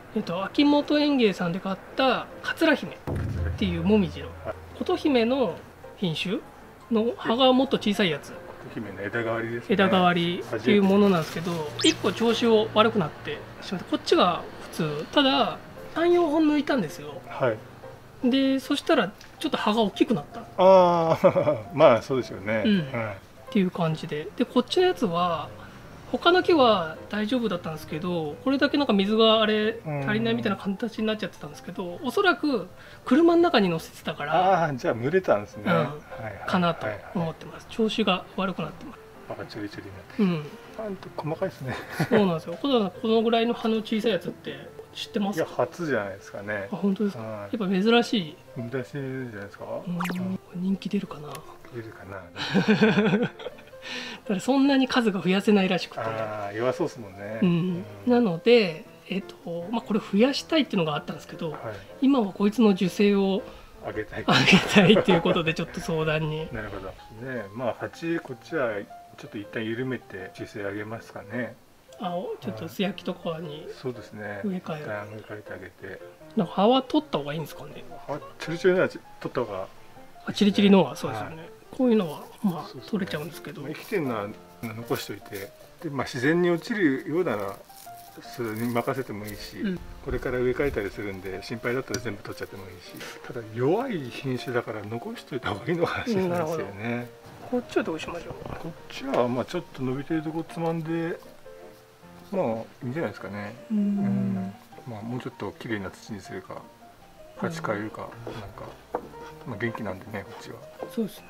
秋元園芸さんで買った桂姫っていうもみじの琴姫の品種の葉がもっと小さいやつ、 琴姫の枝代わりですね。 枝代わりっていうものなんですけど、1個調子を悪くなってしまって、こっちが普通、ただ34本抜いたんですよ。 はい。 でそしたらちょっと葉が大きくなった。 ああまあそうですよね。 うんはい、 っていう感じで、こっちのやつは他の木は大丈夫だったんですけど、これだけなんか水があれ足りないみたいな形になっちゃってたんですけど、おそらく車の中に乗せてたから、 ああじゃあ蒸れたんですね。 かなと思ってます。調子が悪くなってます。 葉がチョリチョリになって。ちゃんと細かいですね。 そうなんですよ。このぐらいの葉の小さいやつって知ってますか？ いや初じゃないですかね。 あ、本当ですか。やっぱ珍しい。 珍しいじゃないですか。 人気出るかな。 出るかな。 だからそんなに数が増やせないらしくて。 ああ弱そうですもんね。 なのでこれ増やしたいっていうのがあったんですけど、今はこいつの受精を上げたいっていうことでちょっと相談に。 なるほどね。まあ鉢こっちはちょっと一旦緩めて受精上げますかね。 ちょっと素焼きとかにそうですね。 植え替えてあげて。 なんか葉は取った方がいいんですかね。 チリチリのは取った方が。 チリチリのはそうですよね。こういうのはまあ取れちゃうんですけど。 生きてるのは残しておいて、でまあ自然に落ちるようならそれに任せてもいいし、これから植え替えたりするんで心配だったら全部取っちゃってもいいし、ただ弱い品種だから残しておいた方がいいのかもしれないですよね。 こっちはどうしましょう。 こっちはまあちょっと伸びてるとこつまんで、まあいいんじゃないですかね。まあもうちょっと綺麗な土にするか鉢変えるかなんか、まあ元気なんでねこっちは。 そうですね。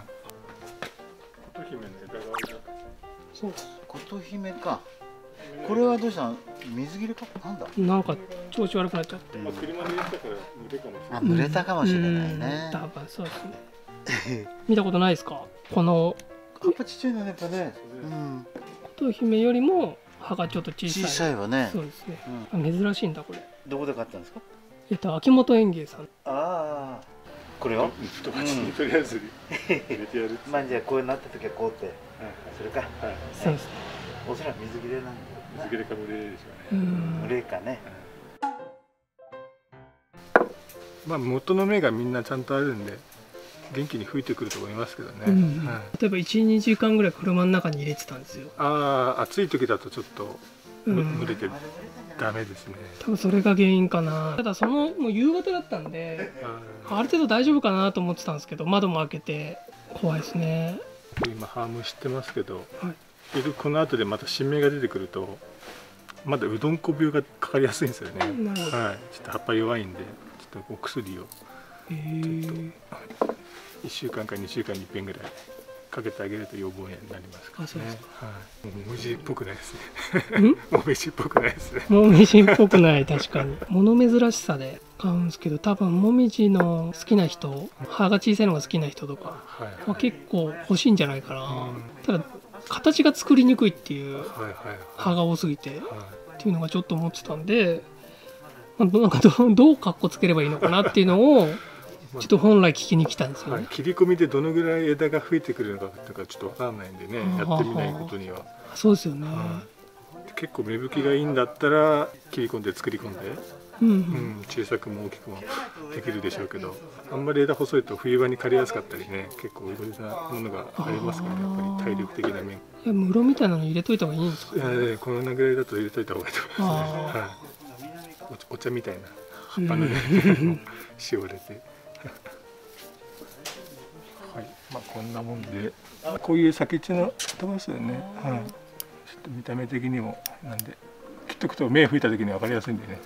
琴姫の枝代わりだ。 そうです。 琴姫か。これはどうしたの？水切れか？なんだ？ なんか調子悪くなっちゃって。 まあ車で入れたから濡れかもしれない。 濡れたかもしれないね。 多分そうですね。見たことないですか？この葉っぱちっちゃいのねやっぱね。 琴姫よりも葉がちょっと小さい。 小さいわね。 そうですね。珍しいんだこれ。 どこで買ったんですか？ 秋元園芸さん。 ああ。これを？ とりあえず入れてやる。 まあじゃあこうなった時はこうって。それか。 そうですね。 おそらく水切れなんだ。 水切れか蒸れでしょうね。 蒸れかね。 まあ元の芽がみんなちゃんとあるんで元気に吹いてくると思いますけどね。 例えば1、2時間ぐらい車の中に入れてたんですよ。 ああ暑い時だとちょっと蒸れてダメですね。 多分それが原因かな。ただもう夕方だったんである程度大丈夫かなと思ってたんですけど、窓も開けて怖いですね。 今葉蒸してますけど、この後でまた新芽が出てくるとまだうどんこ病がかかりやすいんですよね。ちょっと葉っぱ弱いんでちょっとお薬を1週間か2週間に1遍ぐらいかけてあげると予防炎になりますからね。もみじっぽくないですね。もみじっぽくないですね。 もみじっぽくない。確かに物珍しさで買うんですけど、多分もみじの好きな人、葉が小さいのが好きな人とかは結構欲しいんじゃないかな。ただ形が作りにくいっていう、葉が多すぎてっていうのがちょっと思ってたんで、なんかどうカッコつければいいのかなっていうのをちょっと本来聞きに来たんですよね。 切り込みでどのぐらい枝が増えてくるのかとかちょっと分からないんでね、やってみないことには。 そうですよね。 結構芽吹きがいいんだったら切り込んで作り込んで、小さくも大きくもできるでしょうけど、あんまり枝細いと冬場に枯れやすかったりね、結構いろいろなものがありますからね、やっぱり体力的な面。 室みたいなの入れといた方がいいんですか？ このぐらいだと入れといた方がいいと思いますね。お茶みたいな葉っぱのねしおれて。はい、まあこんなもんで、こういう先っちょの飛ばすよね。ちょっと見た目的にもなんで切っとくと芽吹いた時に分かりやすいんでね。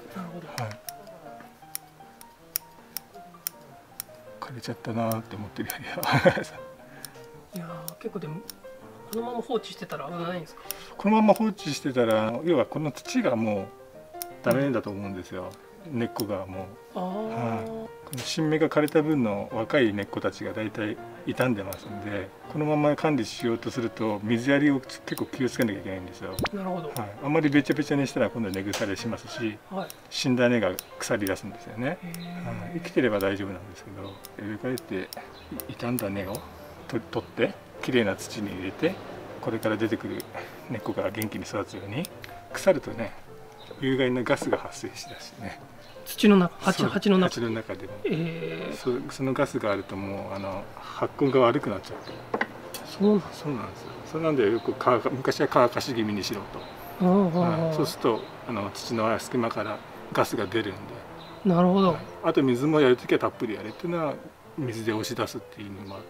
枯れちゃったなーって思ってるよりは。 いや結構でもこのまま放置してたら危ないんですか？ このまま放置してたら、要はこの土がもうダメだと思うんですよ。根っこがもう。この新芽が枯れた分の若い根っこたちがだいたい傷んでますんで、このまま管理しようとすると水やりを結構気をつけなきゃいけないんですよ。 なるほど。 あんまりべちゃべちゃにしたら今度根腐れしますし、死んだ根が腐り出すんですよね。生きてれば大丈夫なんですけど、植え替えて傷んだ根を取ってきれいな土に入れて、これから出てくる根っこが元気に育つように。腐るとね有害なガスが発生しだしてね。 土の中、鉢の中。 鉢の中でも、そのガスがあるともう発根が悪くなっちゃって。そうなんですよ。それなんでよく昔は乾かし気味にしろと。そうすると土の隙間からガスが出るんで。 なるほど。 あと水もやるときはたっぷりやれっていうのは水で押し出すっていう意味もあって、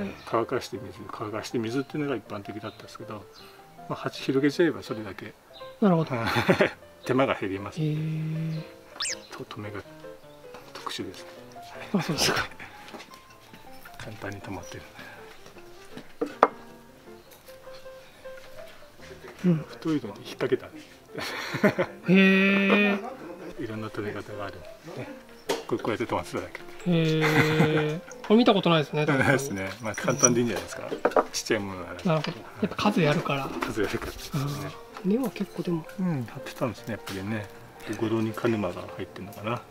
乾かして水っていうのが一般的だったんですけど、まあ、鉢広げちゃえばそれだけ。なるほど。手間が減ります。止めが特殊ですね。あ、そうですか。簡単に止まってる。太いのに引っ掛けた。へえ。いろんな止め方がある。こうやって止まってただけ。へえ。これ見たことないですね。 ないですね。まあ簡単でいいんじゃないですか。ちっちゃいものなら。 なるほど。やっぱ数やるから。根は結構でも。 張ってたんですね、やっぱりね。五道に鹿沼が入ってるのかな。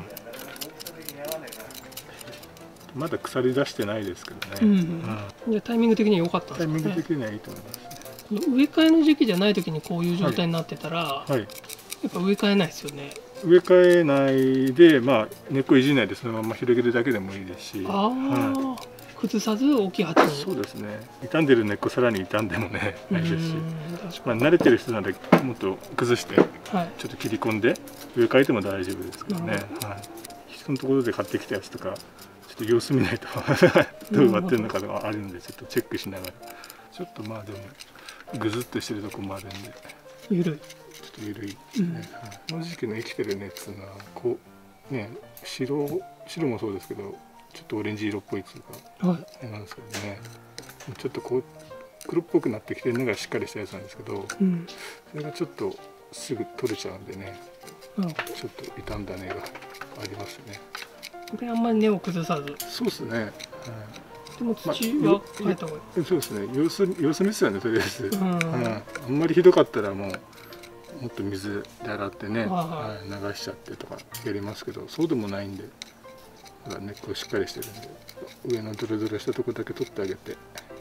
まだ腐り出してないですけどね。 じゃタイミング的には良かったんですね。 タイミング的にはいいと思いますね。 植え替えの時期じゃない時にこういう状態になってたら、やっぱ植え替えないですよね。 植え替えないで、まあ根っこいじないでそのまま広げるだけでもいいですし。 崩さず大きい鉢に。 そうですね。傷んでる根っこさらに傷んでもねないですし、まあ慣れてる人ならもっと崩してちょっと切り込んで植え替えても大丈夫ですからね。人のところで買ってきたやつとかちょっと様子見ないとどう植わってるのかとかあるんで、ちょっとチェックしながら。ちょっとまあでもぐずっとしてるとこもあるんで。 緩い。 ちょっと緩いですね。この時期の生きてる根っつうのはこうね、白もそうですけど。ちょっとオレンジ色っぽいっていうか、なんですけどね、ちょっとこう黒っぽくなってきてるのがしっかりしたやつなんですけど、それがちょっとすぐ取れちゃうんでね、ちょっと傷んだ根がありますね。 であんまり根を崩さず。 そうですね。 でも土は変えた方がいい。 そうですね。様子見ですよね、とりあえず。あんまりひどかったらもっと水で洗ってね、流しちゃってとかやりますけど、そうでもないんで。根っこしっかりしてるんで、上のドロドロしたとこだけ取ってあげて。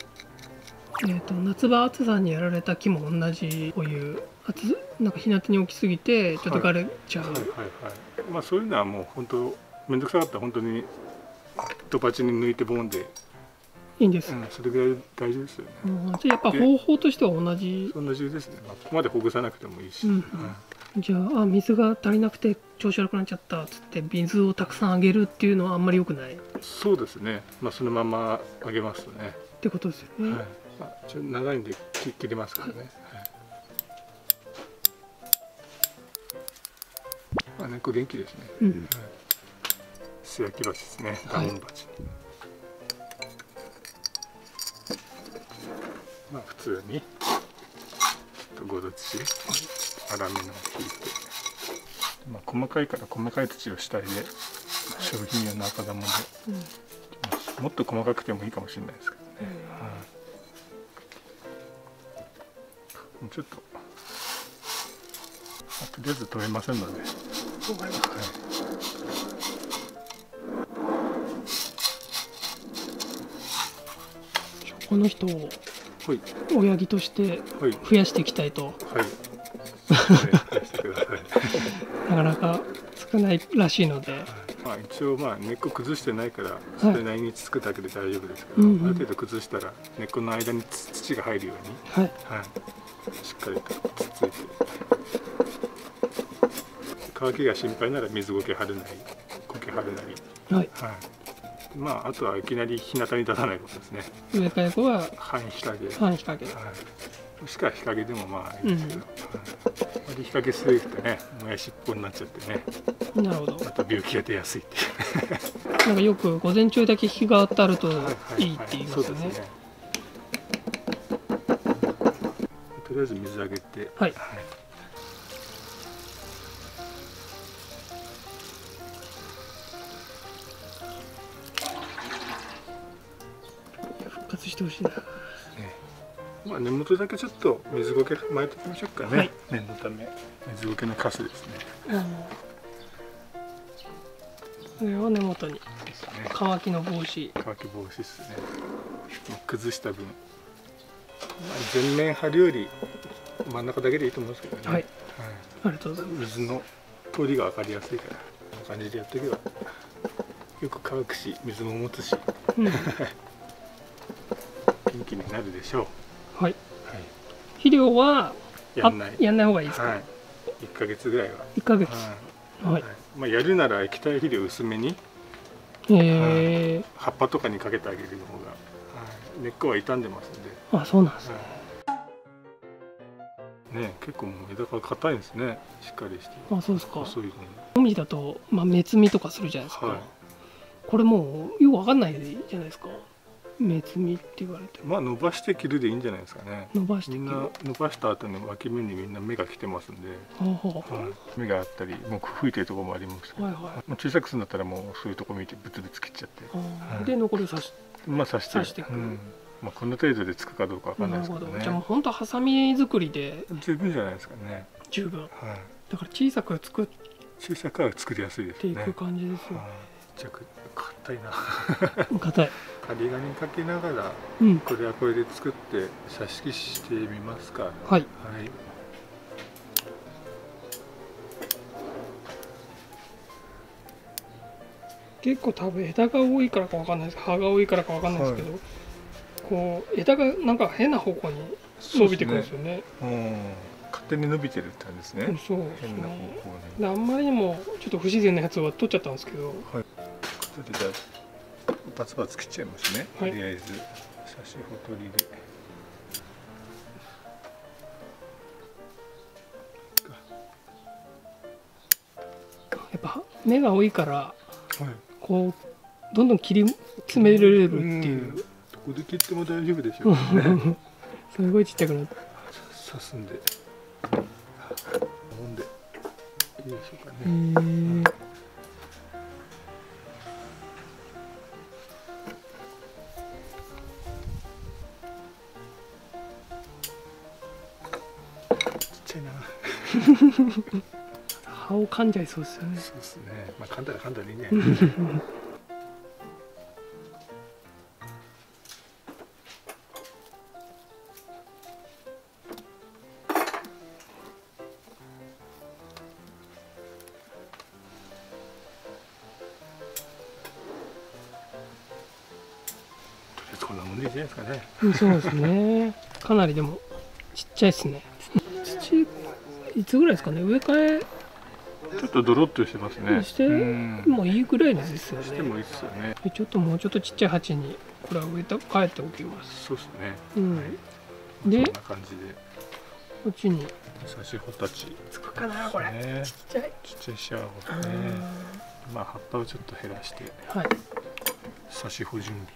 夏場暑さにやられた木も同じこういうなんか日向に置きすぎてちょっと枯れちゃう。 まあそういうのはもう本当面倒くさかったら本当にドパチに抜いてボンでいいんです。 それぐらい大事ですよね。 じゃあやっぱ方法としては同じですね。ここまでほぐさなくてもいいし。 じゃあ水が足りなくて調子悪くなっちゃったっつって水をたくさんあげるっていうのはあんまり良くない。 そうですね。まあそのままあげますとね。 ってことですよね。 まあちょっと長いんで切りますからね。まあ根っこ元気ですね。素焼き鉢ですね。ダウン鉢。まあ普通に5度土粗めのを引いて、まあ細かいから細かい土を主体で商品用の赤玉で、もっと細かくてもいいかもしれないですけどね。ちょっととりあえず止めませんので。 この人を親木として増やしていきたいと。なかなか少ないらしいので。 一応根っこ崩してないからそれなりにつくだけで大丈夫ですけど、ある程度崩したら根っこの間に土が入るように、しっかりとつついて、乾きが心配なら水苔張るなり苔張るなり、まああとはいきなり日向に出さないことですね。 植え替え後は半日陰。もしくは日陰でもまあいいですけど、日陰すぎてね、もやしっぽになっちゃってね。 なるほど。 また病気が出やすいっていう。 なんかよく午前中だけ日が当たるといいって言いますよね。 とりあえず水あげて。 復活してほしいな。 まあ根元だけちょっと水苔巻いておきましょうかね。念のため水苔のカスですね。 これを根元に乾きの防止。 乾き防止ですね。崩した分、全面張るより真ん中だけでいいと思うんですけどね。 はい、ありがとうございます。 水の通りが分かりやすいから、こんな感じでやっていけばよく乾くし、水も持つし、 うん、 元気になるでしょう。 はい。 はい、 肥料はやんない方がいいですか。 はい、1ヶ月ぐらいは。 1ヶ月。はい。 まあやるなら液体肥料薄めに、葉っぱとかにかけてあげる方が、根っこは傷んでますんで。 あ、そうなんですね。 ね、結構もう枝が硬いんですね。しっかりして。 あ、そうですか。 細いのに。 もみじだと、まあ、目摘みとかするじゃないですか。はい、これもうよくわかんないじゃないですか。目摘みって言われて。 まあ伸ばして切るでいいんじゃないですかね。 伸ばして切る。 みんな伸ばした後の脇芽にみんな芽が来てますんで。芽があったり、もう吹いてるところもありますけど。小さくするんだったらもうそういうとこ見てブツブツ切っちゃって。 で残りを刺していく。 まあこの程度でつくかどうかわかんないですけどね。 じゃあもう本当ハサミ作りで十分じゃないですかね。 十分。だから小さくは作りやすいですね。っていく感じですよね。 じゃ硬いな。 硬い。 針金かけながら、これはこれで作って挿し木してみますか。 はい。結構多分枝が多いからかわかんないです。葉が多いからかわかんないですけど、こう枝がなんか変な方向に伸びてくるんですよね。 勝手に伸びてるって感じですね。 そう。変な方向に。あんまりにもちょっと不自然なやつは取っちゃったんですけど。はい。 じゃあバツバツ切っちゃいますね。とりあえず刺し穂取りで。 やっぱ芽が多いから、こうどんどん切り詰められるっていう。 どこで切っても大丈夫でしょうね。 すごいちっちゃくなって。 刺すんで。もんで。いいでしょうかね。 葉を噛んじゃいそうですよね。 そうですね。まあ噛んだらでいいね。こんなもんでいいじゃないですかね。 そうですね。かなりでもちっちゃいですね。土いつぐらいですかね。植え替えちょっとドロッとしてますね。 してもいいぐらいですよね。 してもいいですよね。 ちょっともうちょっとちっちゃい鉢にこれは植えて帰っておきます。 そうですね。 で、 こんな感じでこっちに刺し穂たちつくかなこれ。ちっちゃいシャーホね。まあ葉っぱをちょっと減らして、刺し穂準備を。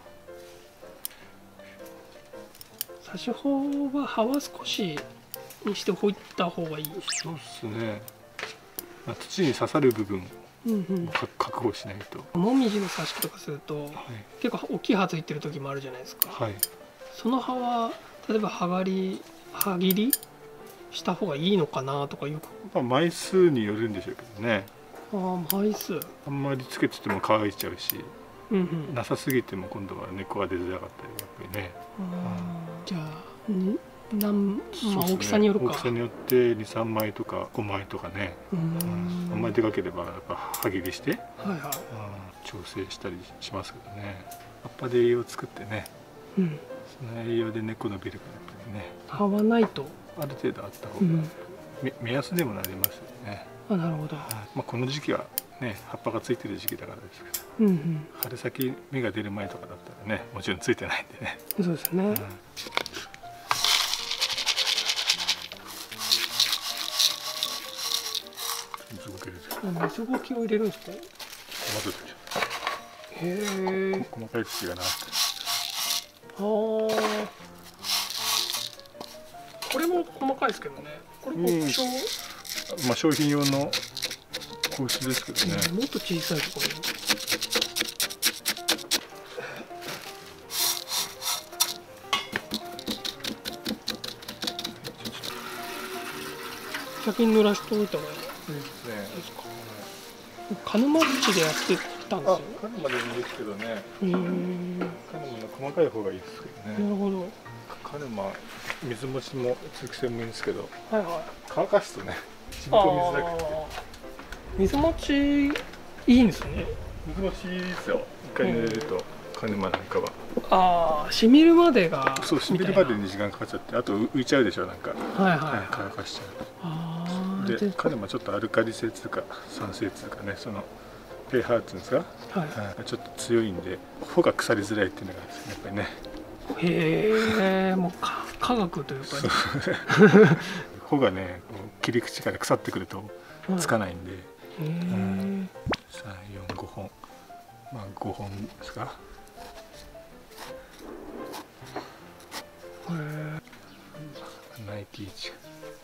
刺し穂は葉は少しにしておいた方がいい。 そうですね。まあ、土に刺さる部分を確保しないと。 もみじの挿し木とかすると、結構大きい葉ついてる時もあるじゃないですか。その葉は例えば葉切りした方がいいのかなとかよく。 まあ枚数によるんでしょうけどね。 枚数。あんまりつけてても乾いちゃうし、なさすぎても今度は根っこが出づらかったりやっぱりね。 じゃあ大きさによるか。 大きさによって2、3枚とか5枚とかね。あんまりでかければやっぱ葉切りして調整したりしますけどね。葉っぱで栄養を作ってね。その栄養で根っこ伸びるからやっぱりね。 葉はないと。 ある程度あった方が目安でもなりますよね。 なるほど。 まあこの時期はね葉っぱがついてる時期だからですけど、春先芽が出る前とかだったらねもちろんついてないんでね。 そうですね。水ゴキを入れるんですか。 へえ。細かい土がな。 これも細かいですけどね。これまあ商品用の硬質ですけどね。 もっと小さいところ。先に濡らしておいた方がいい。鹿沼土でやってたんですよ。 鹿沼でもいいですけどね。鹿沼の細かい方がいいですけどね。 なるほど。 カヌマ水持ちも通気性もいいんですけど、 はいはい、 乾かすとね染み込みづらくて。 水持ちいいんですね。 水持ちいいですよ。一回濡れるとカヌマなんかは。 ああ、染みるまでが。 そう、染みるまでに時間かかっちゃって、あと浮いちゃうでしょ、なんか。 はいはい。 乾かしちゃう。 ああ。 で、カヌマちょっとアルカリ性というか酸性というかね、そのpHっていうんですか、ちょっと強いんで穂が腐りづらいっていうのがあるんですね、やっぱりね。 へえ、もう科学というか、ね、 穂がね切り口から腐ってくるとつかないんで、3、4、5本、まあ5本ですか。ナイティーチ。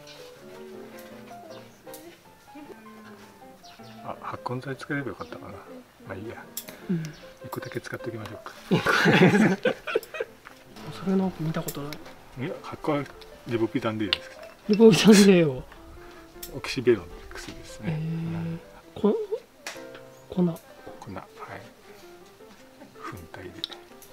あ、発根剤使えればよかったかな。まあいいや。1個だけ使っておきましょうか。 それの見たことない。 いや、発根はリボピタンデーですけど。 リボピタンデーを。 オキシベロンの薬ですね。 粉。 粉、はい。粉体で。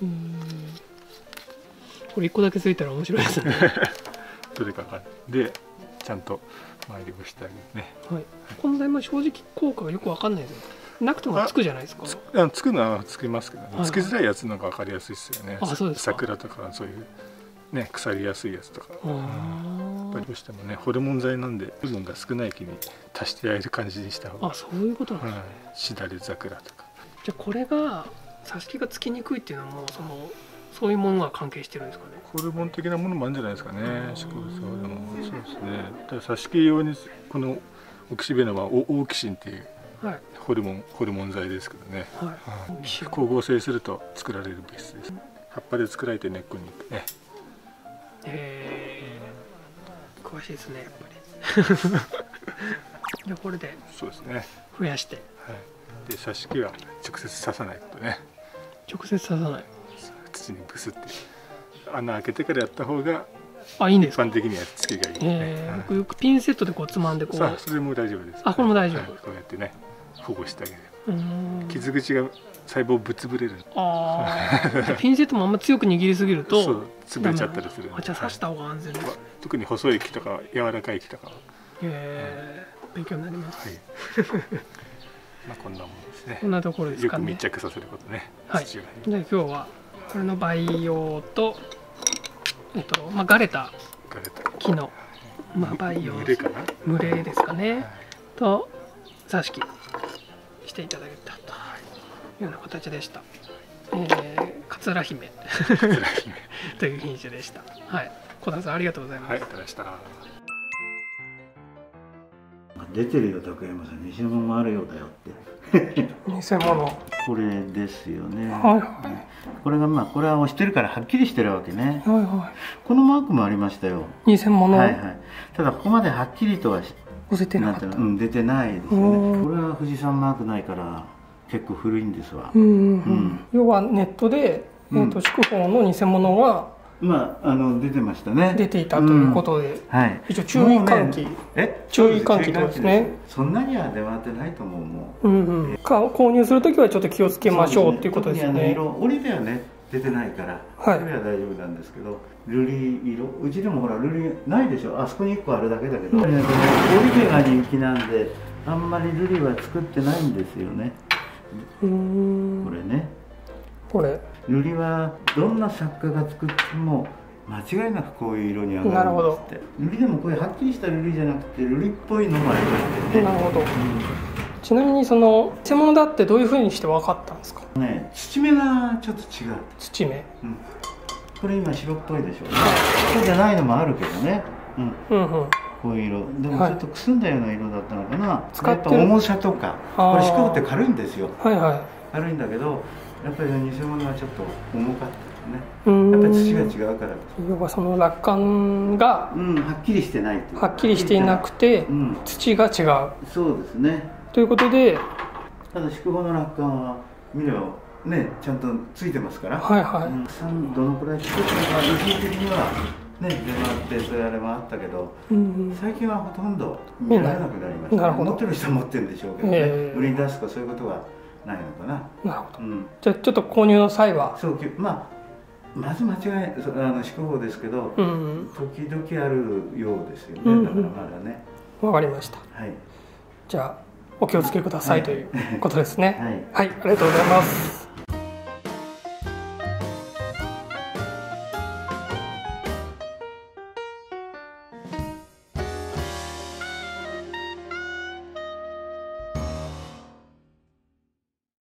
これ1個だけついたら面白いですね。 どれかがでちゃんと周りをしてあげるね。 はい。この台も正直効果がよくわかんないですよ。なくてもつくじゃないですか。 つくのはつきますけど、ね、つきづらいやつの方が分かりやすいですよね。 あ、そうですか。 桜とかそういうね腐りやすいやつとか。やっぱりどうしてもねホルモン剤なんで部分が少ない気に足してやれる感じにした方が。 あ、そういうことなんですね。 しだれ桜とか。 じゃあこれが挿し木がつきにくいっていうのもそういうものが関係してるんですかね。 ホルモン的なものもあるんじゃないですかね。植物はでもそうですね。ただ挿し木用にこのオキシベノはオーキシンっていうホルモン剤ですけどね。光合成すると作られる物質です。葉っぱで作られて根っこにね。 詳しいですねやっぱり。じゃあこれでそうですね。 増やして。 で挿し木は直接刺さないことね。 直接刺さない。 土にブスって穴開けてからやった方がいいんですか。 一般的にはつきがいいね。 僕よくピンセットでこうつまんでこう。 それも大丈夫です。 あ、これも大丈夫。 こうやってね保護してあげる。傷口が細胞ぶつぶれる。 ピンセットもあんま強く握りすぎると潰れちゃったりする。 じゃあ刺した方が安全です。 特に細い木とか柔らかい木とかは。 勉強になります。 まあこんなものですね。 こんなところですかね。 よく密着させることね。 はい。じゃあ今日はこれの培養と枯れた木の培養群れですかね。と挿し木していただけたというような形でした。桂姫という品種でした。はい。小田さんありがとうございます。 はい、ありがとうございました。 出てるよ高山さん、偽物あるようだよって偽物これですよね。これがこれは押してるからはっきりしてるわけね。このマークもありましたよ、 偽物。 ただここまではっきりとは出てなかった。 出てないですよね。これは富士山マークないから結構古いんですわ。 要はネットで筑豊の偽物が出てましたね。 出ていたということで、一応注意喚起、注意喚起ですね。 そんなには出回ってないと思う。もう購入するときはちょっと気をつけましょうっていうことですよね。 折りではね出てないからそれは大丈夫なんですけど、瑠璃色、うちでもほら瑠璃ないでしょ。あそこに1個あるだけだけど、折り目が人気なんであんまり瑠璃は作ってないんですよね。これね、瑠璃はどんな作家が作っても間違いなくこういう色に上がるんですって。瑠璃でもこういうはっきりした瑠璃じゃなくて瑠璃っぽいのもありましてね。 なるほど。ちなみにその偽物だってどういうふうにして分かったんですか。 土目がちょっと違う。 土目。 これ今白っぽいでしょ。そうじゃないのもあるけどね。こういう色でもちょっとくすんだような色だったのかな。やっぱ重さとか、これ四国って軽いんですよ。軽いんだけどやっぱり偽物はちょっと重かったですね。やっぱり土が違うからです。 要はその落管がはっきりしてない。 はっきりしていなくて土が違う。 そうですね。 ということで、 ただ筑豊の落管は見ればねちゃんとついてますから。どのくらい作ってるか一時的にはね出回ってそういうあれもあったけど、最近はほとんど見られなくなりました。持ってる人は持ってるんでしょうけどね。売りに出すとかそういうことはないのかな。 なるほど。じゃあちょっと購入の際はまず間違い四股ですけど、時々あるようですよね。だからまだね。 わかりました。 はい。 じゃあお気をつけくださいということですね。はい、ありがとうございます。